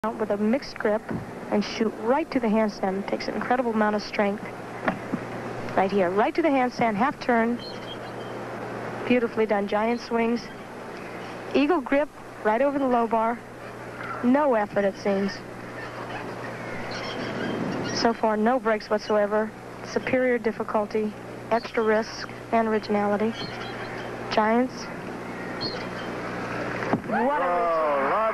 out with a mixed grip and shoot right to the handstand. It takes an incredible amount of strength. Right here, right to the handstand, half turn. Beautifully done, giant swings. Eagle grip right over the low bar. No effort, it seems. So far, no breaks whatsoever. Superior difficulty, extra risk, and originality. Giants. What a routine.